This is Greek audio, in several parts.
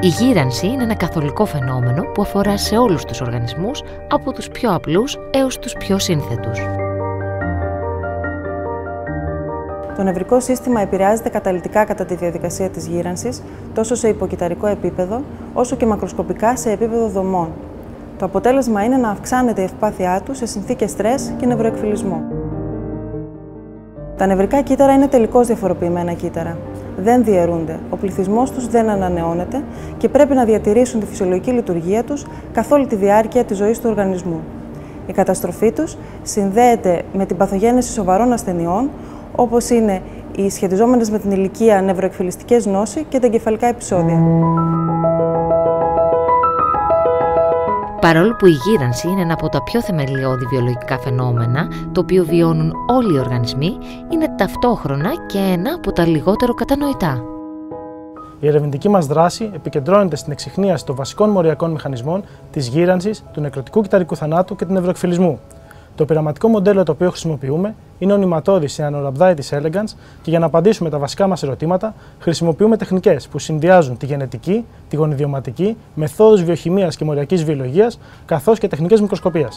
Η γύρανση είναι ένα καθολικό φαινόμενο που αφορά σε όλους τους οργανισμούς, από τους πιο απλούς έως τους πιο σύνθετους. Το νευρικό σύστημα επηρεάζεται καταλυτικά κατά τη διαδικασία της γύρανσης, τόσο σε υποκυταρικό επίπεδο, όσο και μακροσκοπικά σε επίπεδο δομών. Το αποτέλεσμα είναι να αυξάνεται η ευπάθειά του σε συνθήκες στρες και νευροεκφυλισμό. Τα νευρικά κύτταρα είναι τελικώς διαφοροποιημένα κύτταρα. Δεν διαιρούνται, ο πληθυσμός τους δεν ανανεώνεται και πρέπει να διατηρήσουν τη φυσιολογική λειτουργία τους καθ' όλη τη διάρκεια της ζωής του οργανισμού. Η καταστροφή τους συνδέεται με την παθογένεση σοβαρών ασθενειών, όπως είναι οι σχετιζόμενες με την ηλικία νευροεκφυλιστικές νόσοι και τα εγκεφαλικά επεισόδια. Παρόλο που η γύρανση είναι ένα από τα πιο θεμελιώδη βιολογικά φαινόμενα, το οποίο βιώνουν όλοι οι οργανισμοί, είναι ταυτόχρονα και ένα από τα λιγότερο κατανοητά. Η ερευνητική μας δράση επικεντρώνεται στην εξιχνίαση των βασικών μοριακών μηχανισμών της γύρανσης, του νεκρωτικού κυταρικού θανάτου και του νευροεκφυλισμού. Το πειραματικό μοντέλο το οποίο χρησιμοποιούμε είναι ο νηματώδης Cyanorhabditis elegans και για να απαντήσουμε τα βασικά μας ερωτήματα χρησιμοποιούμε τεχνικές που συνδυάζουν τη γενετική, τη γονιδιωματική, μεθόδους βιοχημίας και μοριακής βιολογίας, καθώς και τεχνικές μικροσκοπίας.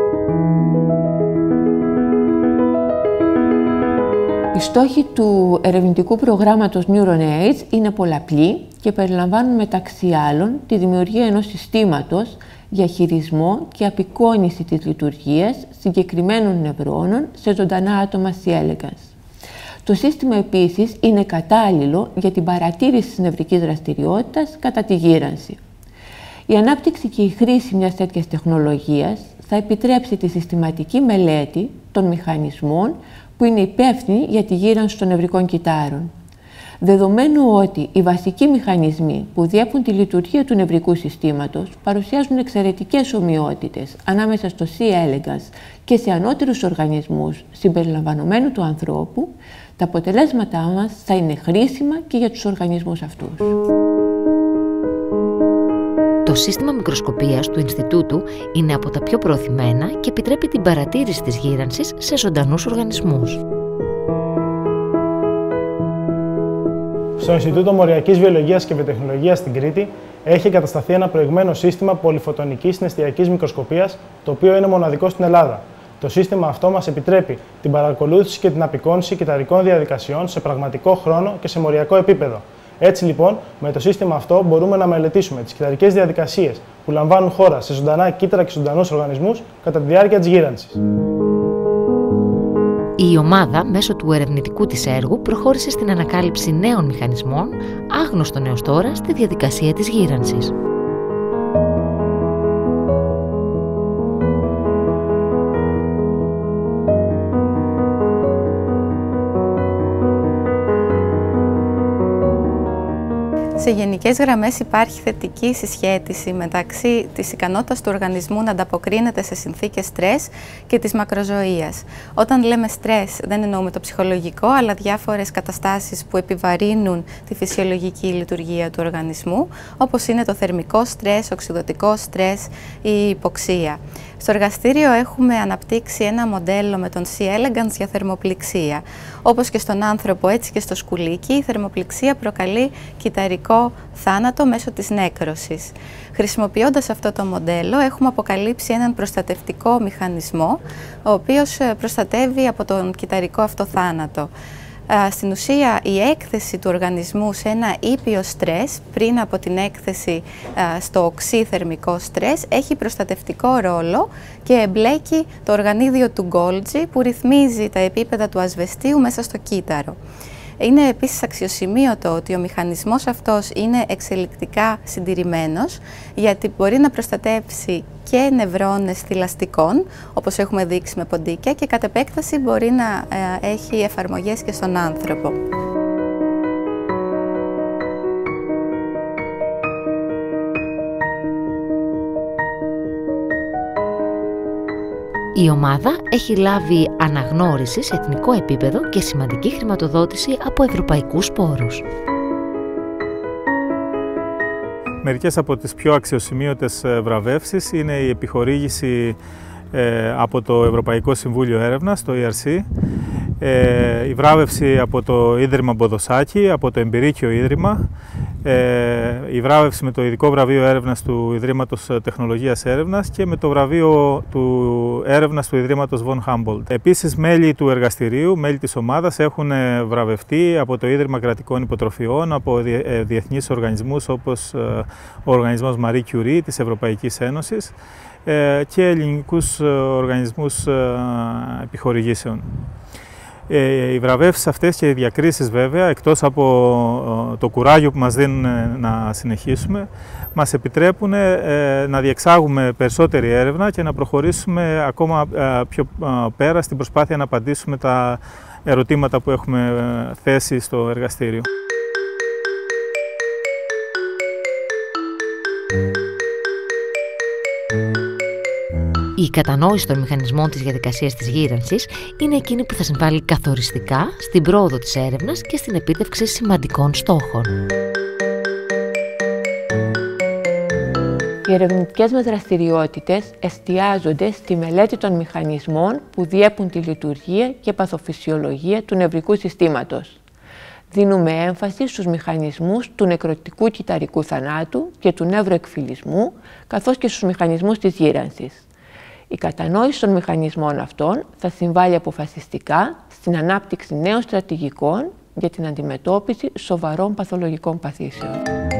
Οι στόχοι του ερευνητικού προγράμματος NeuronAge είναι πολλαπλοί και περιλαμβάνουν μεταξύ άλλων τη δημιουργία ενός συστήματος για χειρισμό και απεικόνιση της λειτουργίας συγκεκριμένων νευρώνων σε ζωντανά άτομα C. elegans. Το σύστημα επίσης είναι κατάλληλο για την παρατήρηση της νευρικής δραστηριότητας κατά τη γύρανση. Η ανάπτυξη και η χρήση μιας τέτοιας τεχνολογίας θα επιτρέψει τη συστηματική μελέτη των μηχανισμών που είναι υπεύθυνοι για τη γύρανση των νευρικών κυττάρων. Δεδομένου ότι οι βασικοί μηχανισμοί που διέπουν τη λειτουργία του νευρικού συστήματος παρουσιάζουν εξαιρετικές ομοιότητες ανάμεσα στο C. elegans και σε ανώτερους οργανισμούς συμπεριλαμβανομένου του ανθρώπου, τα αποτελέσματά μας θα είναι χρήσιμα και για τους οργανισμούς αυτούς. Το σύστημα μικροσκοπίας του Ινστιτούτου είναι από τα πιο προωθημένα και επιτρέπει την παρατήρηση της γύρανσης σε ζωντανούς οργανισμούς. Στο Ινστιτούτο Μοριακής Βιολογίας και Βιοτεχνολογίας στην Κρήτη έχει εγκατασταθεί ένα προηγμένο σύστημα πολυφωτονικής συναισθιακής μικροσκοπίας, το οποίο είναι μοναδικό στην Ελλάδα. Το σύστημα αυτό μας επιτρέπει την παρακολούθηση και την απεικόνιση κυταρικών διαδικασιών σε πραγματικό χρόνο και σε μοριακό επίπεδο. Έτσι λοιπόν, με το σύστημα αυτό μπορούμε να μελετήσουμε τις κυταρικές διαδικασίες που λαμβάνουν χώρα σε ζωντανά κύτταρα και ζωντανούς οργανισμούς κατά τη διάρκεια της γύρανσης. Η ομάδα μέσω του ερευνητικού της έργου προχώρησε στην ανακάλυψη νέων μηχανισμών, άγνωστων έως τώρα στη διαδικασία της γύρανσης. Σε γενικές γραμμές υπάρχει θετική συσχέτιση μεταξύ της ικανότητας του οργανισμού να ανταποκρίνεται σε συνθήκες στρες και της μακροζωίας. Όταν λέμε στρες δεν εννοούμε το ψυχολογικό, αλλά διάφορες καταστάσεις που επιβαρύνουν τη φυσιολογική λειτουργία του οργανισμού, όπως είναι το θερμικό στρες, οξυδωτικό στρες ή η υποξία. Στο εργαστήριο έχουμε αναπτύξει ένα μοντέλο με τον C. elegans για θερμοπληξία. Όπως και στον άνθρωπο, έτσι και στο σκουλίκι, η θερμοπληξία προκαλεί κυταρικό θάνατο μέσω της νέκρωσης. Χρησιμοποιώντας αυτό το μοντέλο, έχουμε αποκαλύψει έναν προστατευτικό μηχανισμό, ο οποίος προστατεύει από τον κυταρικό αυτό θάνατο. Στην ουσία, η έκθεση του οργανισμού σε ένα ήπιο στρες πριν από την έκθεση στο οξύθερμικό στρες έχει προστατευτικό ρόλο και εμπλέκει το οργανίδιο του Golgi που ρυθμίζει τα επίπεδα του ασβεστίου μέσα στο κύτταρο. Είναι επίσης αξιοσημείωτο ότι ο μηχανισμός αυτός είναι εξελικτικά συντηρημένος, γιατί μπορεί να προστατεύσει και νευρώνες θηλαστικών, όπως έχουμε δείξει με ποντίκια, και κατ' επέκταση μπορεί να έχει εφαρμογές και στον άνθρωπο. Η ομάδα έχει λάβει αναγνώριση σε εθνικό επίπεδο και σημαντική χρηματοδότηση από ευρωπαϊκούς πόρους. Μερικές από τις πιο αξιοσημείωτες βραβεύσεις είναι η επιχορήγηση από το Ευρωπαϊκό Συμβούλιο Έρευνας, το ERC, Η βράβευση από το Ίδρυμα Μποδοσάκη, από το Εμπειρίκιο Ίδρυμα, η βράβευση με το ειδικό βραβείο έρευνας του Ιδρύματος Τεχνολογίας Έρευνας και με το βραβείο του έρευνας του Ιδρύματος Von Humboldt. Επίσης, μέλη του εργαστηρίου, μέλη της ομάδας έχουν βραβευτεί από το Ίδρυμα Κρατικών Υποτροφιών, από διεθνείς οργανισμούς όπως ο Οργανισμός Marie Curie της Ευρωπαϊκής Ένωσης και ελληνικούς οργανισμούς επιχορηγήσεων. Οι βραβεύσεις αυτές και οι διακρίσεις βέβαια, εκτός από το κουράγιο που μας δίνουν να συνεχίσουμε, μας επιτρέπουν να διεξάγουμε περισσότερη έρευνα και να προχωρήσουμε ακόμα πιο πέρα στην προσπάθεια να απαντήσουμε τα ερωτήματα που έχουμε θέσει στο εργαστήριο. Η κατανόηση των μηχανισμών της διαδικασίας της γύρανσης είναι εκείνη που θα συμβάλλει καθοριστικά στην πρόοδο της έρευνας και στην επίτευξη σημαντικών στόχων. Οι ερευνητικές μας δραστηριότητες εστιάζονται στη μελέτη των μηχανισμών που διέπουν τη λειτουργία και παθοφυσιολογία του νευρικού συστήματος. Δίνουμε έμφαση στους μηχανισμούς του νεκροτικού κυταρικού θανάτου και του νευροεκφυλισμού, καθώς και στους μηχανισμούς της γύρανσης. Η κατανόηση των μηχανισμών αυτών θα συμβάλλει αποφασιστικά στην ανάπτυξη νέων στρατηγικών για την αντιμετώπιση σοβαρών παθολογικών παθήσεων.